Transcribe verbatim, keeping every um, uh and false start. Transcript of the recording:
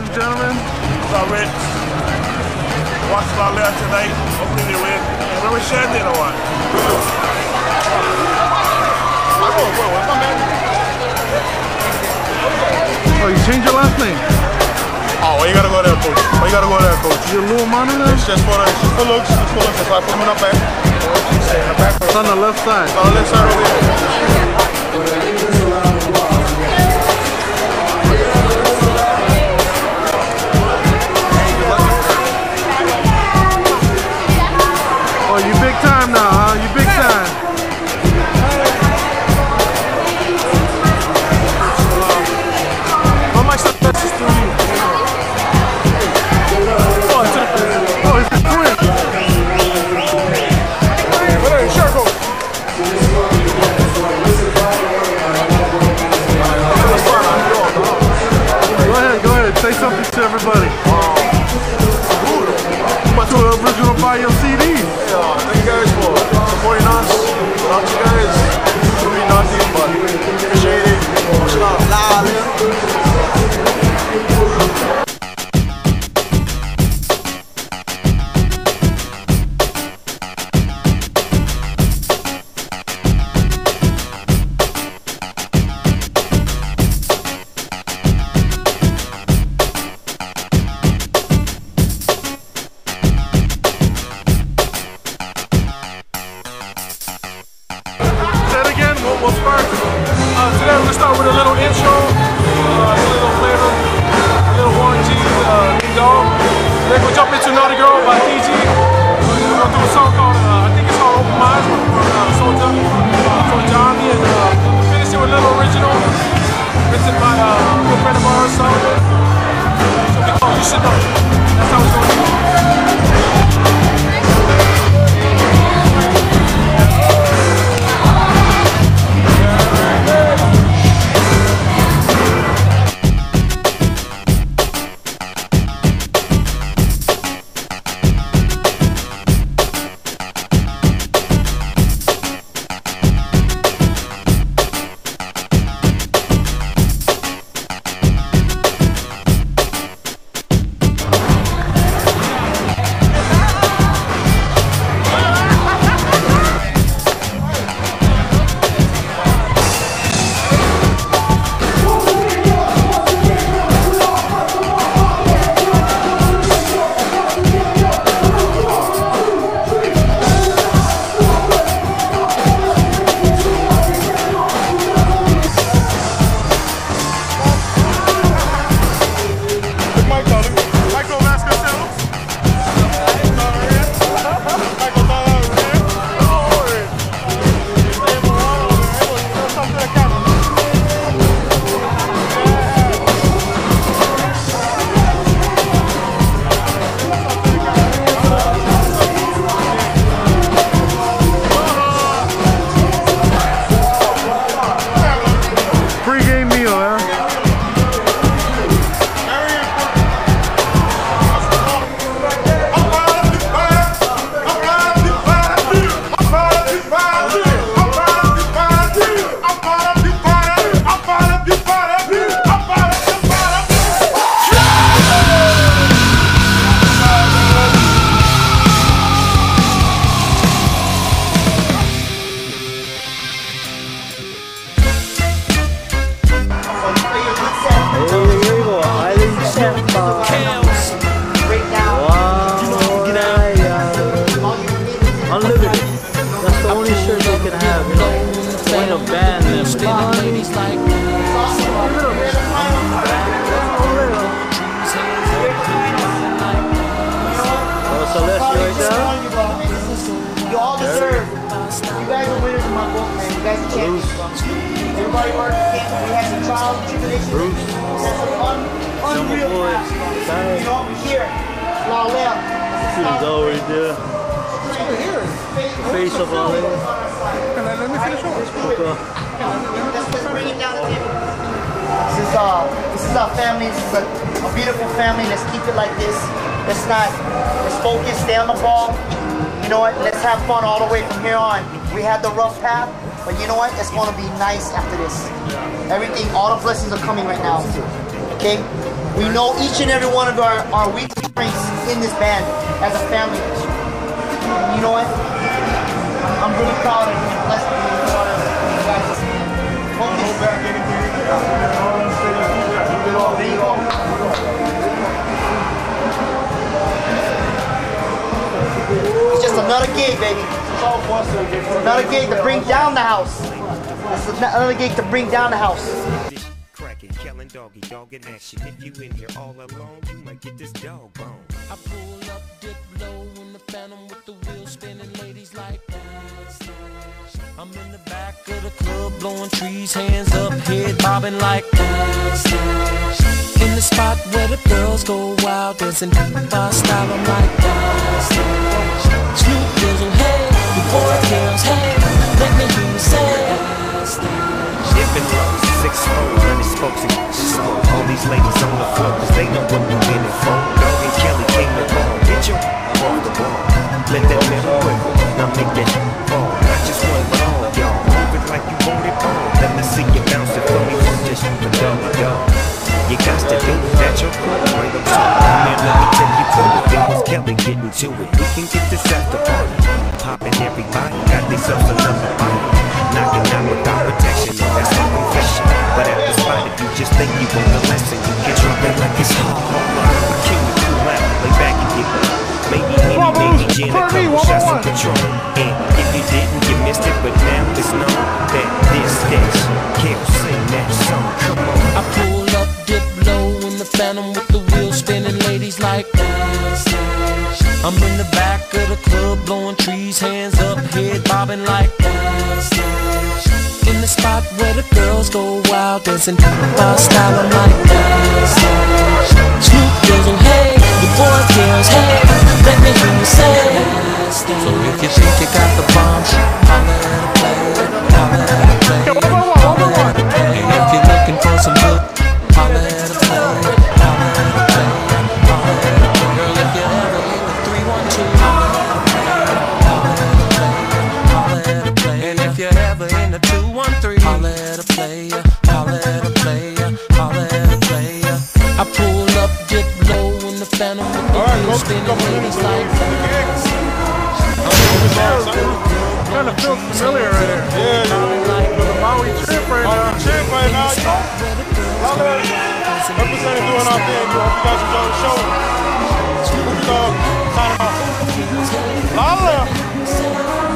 and gentlemen. What's up, Rich? Watch LaLea tonight. Hopefully they win. Where was Shandon or what? Oh, you changed your last name? Oh, why you gotta go there, coach? Why you gotta go there, coach? Your little monitor? It's just for, the, it's just for looks. It's for looks. That's why I put him in the back. It's on the left side. It's on the left side over here. Oh, you big time now, huh? You big time. How much stuff that's just through you? Oh, it's a Oh, it's a twin. Hey, sure, coach. Go ahead, go ahead. Say something to everybody. To the original buy your C Ds. Yeah, thank you guys for supporting us. Without you guys, it would be nothing, but appreciate it. Watching out LaLea. What's first? Uh, today we're gonna start with a little intro, uh, a little flavor, a little warranty, uh, Big Dog. Then we'll jump into Naughty Girl by T G. We're gonna do a song called, uh, I think it's called Open Minds from uh, Soldier, uh, from Johnny, and uh, we'll finish it with a little original, written by uh, a good friend of ours, Soldier. So we call You Should Know. That's how it's gonna be. Everybody worked, we had some trials and tribulations. Un unreal times. You know, here, LaLea. He's already there. The face of LaLea. Let me finish off. Let's bring it down the table. This is, uh, this is our family. This is a, a beautiful family. Let's keep it like this. Let's not, let's focus, stay on the ball. You know what? Let's have fun all the way from here on. We had the rough path, but you know what? It's going to be nice after this. Everything, all the blessings are coming right now. Okay? We know each and every one of our, our weak strengths in this band as a family. And you know what? I'm, I'm really proud of you and blessed to be part of you guys. Focus. There you go. It's just another gig, baby. It's another gig to bring down the house. It's another gig to bring down the house. Killing doggy dog in action. If you in here all alone, you might get this dog bone. I pull up, dip low in the phantom with the wheel spinning, ladies like that. I'm in the back of the club blowing trees, hands up, head bobbing like that. In the spot where the girls go wild, dancing my style, I'm like that. Snoop Dizzle, hey, the boy girls, hey, let me hear you say. Dipping low, six fold, honey spokes and slow. All these ladies on the floor, cause they know what we're in it for. Dog and Kelly came to ball, get your off the ball. Let that metal wiggle, now make that fall. Not just one, but all y'all. Move it like you want it all. Let me see you bounce it for me, just for dog, dog. You got to do that, your cool, bring them to it. Man, let me tell you cool, if it was Kelly getting to it. We can get this after party. Popping everybody, got themselves another body. Knocking out without protection, no, that's my confession. But at the spot, if you just think you want a lesson, you get drunk and like it's hard. I came to cool out, lay back and get up. Maybe any, maybe gin, a couple shots of Patron. And if you didn't, you missed it, but now it's known that this sketch can't sing that song. Come on. I pull up, dip low in the phantom with the wheel spinning, ladies like that. I'm in the back of the club blowing trees, hands up, head bobbing like that. In the spot where the girls go wild, dancing my style, I'm like that. Snoop Dizzle, hey, the boy girls, hey, let me hear you say. So if you think you got the bomb, holla at a player, holla at a player, holla at a player. And if you're looking for some good, holla at a player, holla at a player, holla at a player. Girl, if you're ever in the three one two, holla at a player, holla at a player, holla at a player. And if you're ever in the two one three, holla at a player, holla at a player, holla at a player. I pull up, dip low in the phantom with the wheel spinning, ladies like that. Kind of feels familiar right here. Yeah, yeah. For the Maui trip right now. Trip right now, you know. Representing doing our thing. You hope you guys enjoy the show. Snoop Dogg, signing off. LaLea.